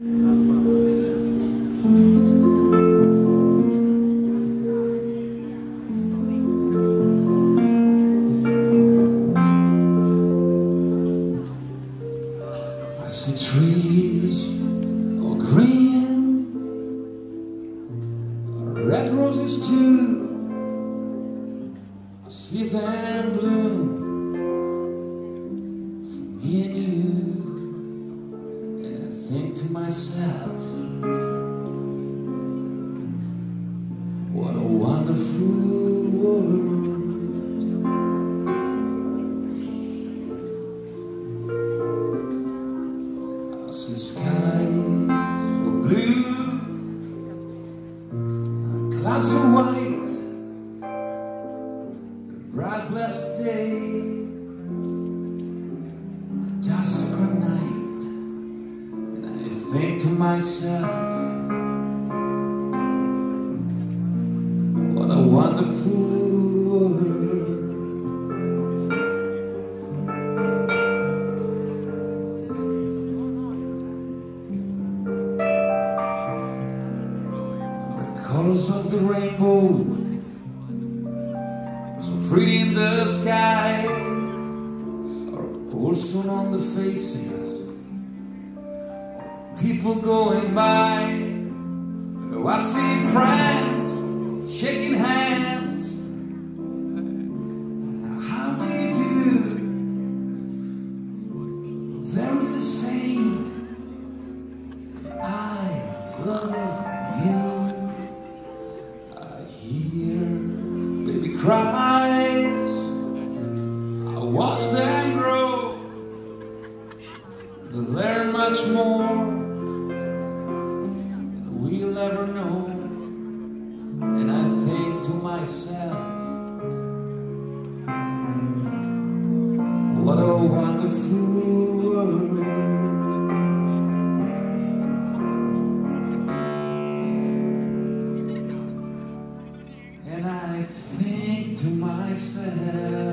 I see trees all green, red roses too. I see them bloom for me and you, and I think to myself, what a wonderful world. The skies were blue, clouds are white, the bright blessed day, the dark sacred night, and I think to myself, what a wonderful world. Colors of the rainbow, so pretty in the sky, are also on the faces of people going by. Oh, I see friends shaking hands. How do you do? They're the same. I love you. Hear baby cries, I watch them grow, they'll learn much more than we'll ever know. And I think to myself, what a wonderful world. And I think to myself,